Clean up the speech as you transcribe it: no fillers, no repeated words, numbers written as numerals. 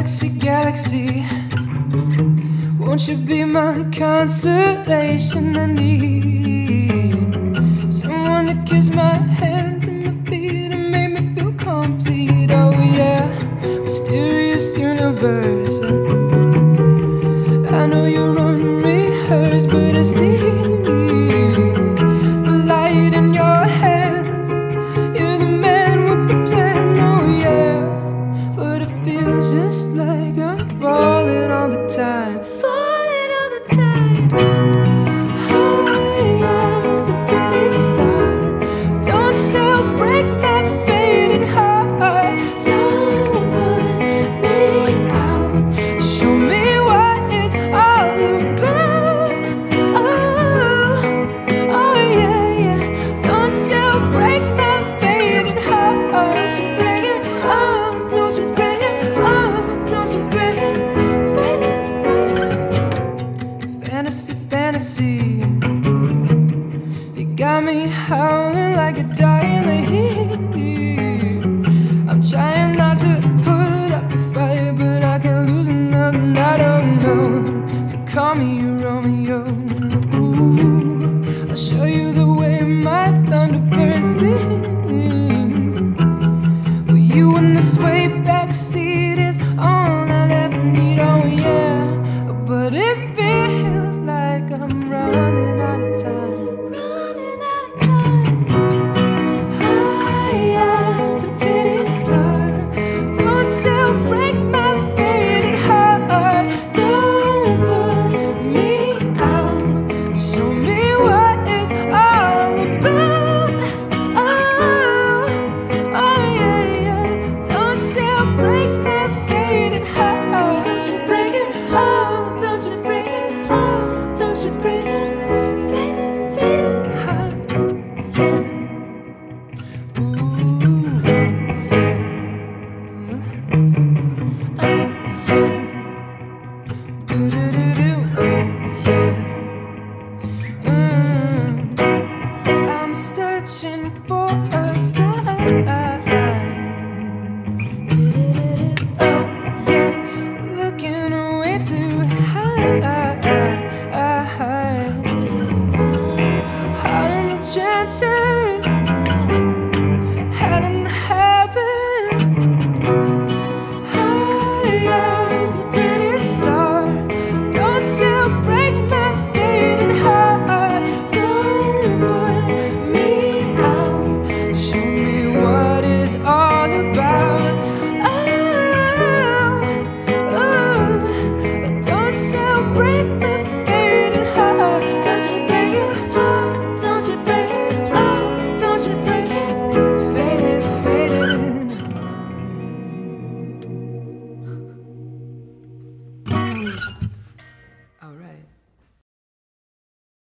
Galaxy, galaxy, won't you be my consolation? I need someone to kiss my hands and my feet and make me feel complete. Oh yeah, mysterious universe, I know you're unrehearsed, but I see the light in your hands. You're the man with the plan, oh yeah. But it feels just like I'm falling all the time. Falling all the time. Oh yeah, it's a pretty start. Don't you break that faded heart. Don't put me out. Show me what it's all about. Oh yeah, yeah. Don't you break that faded heart. Don't you break it, don't you break it, don't you break it. Fantasy, fantasy, you got me howling like a dog in the heat. I'm trying not to put up a fight, but I can't lose another night alone. So call me Romeo. Ooh, I'll show you the way my thunderbird sings. With you in the sway backseat